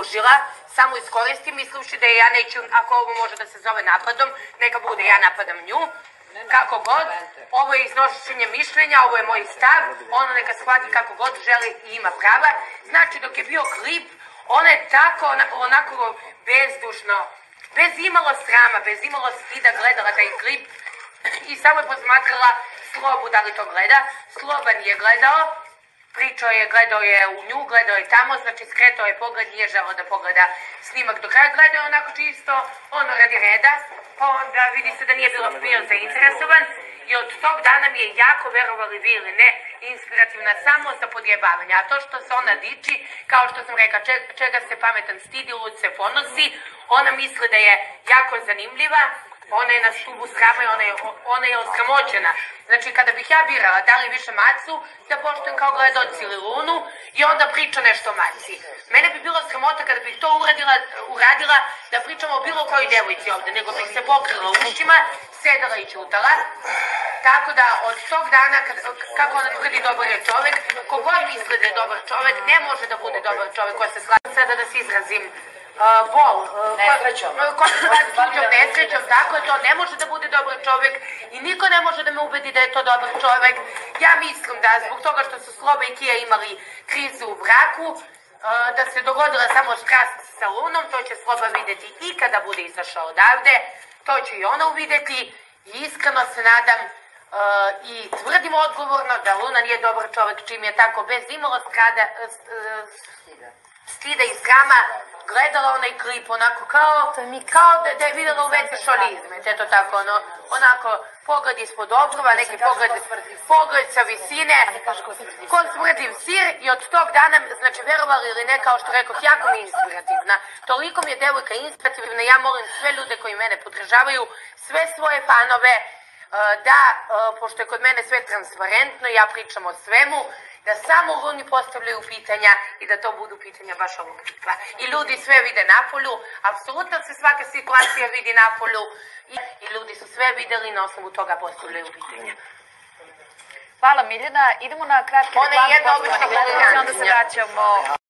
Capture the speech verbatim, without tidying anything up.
ružila, samo iskoristim mislivši da ja neću, ako ovo može da se zove napadom, neka bude, ja napadam nju. Kako god, ovo je iznošenje mišljenja, ovo je moj stav, ona neka shvati kako god želi i ima prava. Znači, dok je bio klip, ona je tako onako bezdušno, bez imalo srama, bez imalo stida gledala taj klip i samo je posmatrala Slobu da li to gleda. Sloban je gledao, pričao je, gledao je u nju, gledao je tamo, znači skretao je pogled, nije želeo da pogleda snimak do kraja, gledao je onako čisto, ono radi reda, pa onda vidi se da nije bilo bio zainteresovan i od tog dana mi je jako, verovali vi ili ne, inspirativna samo za podjebavanje. A to što se ona diči, kao što sam rekla, čega se pametan stidi, lud se ponosi, ona misli da je jako zanimljiva, ona je na stubu srama i ona je, ona je osramoćena. Znači, kada bih ja birala da li više Macu, da poštujem kao gledaoc ili Lunu i onda priča nešto o Maci. Mene bi bilo sramota kada bih to uradila, uradila da pričamo o bilo kojoj devojci ovde, nego bih se pokrila ušima, sedala i ćutala. Tako da, od tog dana, kad, kako ona tvrdi dobar je čovek, kogod misli da je dobar čovek, ne može da bude dobar čovek ko se slaži. Sada da se izrazim, Uh, bol, uh, nesrećom, ko se slaži tuđom nesrećom, tako je to, ne može da bude dobar čovek i niko ne može da me ubedi da je to dobar čovek. Ja mislim da zbog toga što su Sloba i Kija imali krizu u braku, uh, da se dogodila samo strast sa Lunom, to će Sloba videti i kada bude izašao odavde, to će i ona uvideti i iskreno se nadam uh, i tvrdim odgovorno da Luna nije dobar čovek, čim je tako bez imalo skrada, uh, stida i srama gledala onaj klip, onako kao, kao da, da je videla u veće šolizme, eto tako, ono, onako, pogled ispod obrova, neki pogled, pogled sa visine, ko smrdiv sir i od tog dana, znači, verovali ili ne, kao što rekoh, jako mi je inspirativna. Toliko mi je devojka inspirativna, ja molim sve ljude koji mene podržavaju, sve svoje fanove, da, pošto je kod mene sve transparentno, ja pričam o svemu, da samo Luni postavljaju pitanja i da to budu pitanja baš ovog tipa. I ljudi sve vide napolju, apsolutno se svaka situacija vidi napolju i, i ljudi su sve videli i na osnovu toga postavljaju pitanja. Hvala Miljana, idemo na kratke reklame, poštovani gledalci, onda se vraćamo.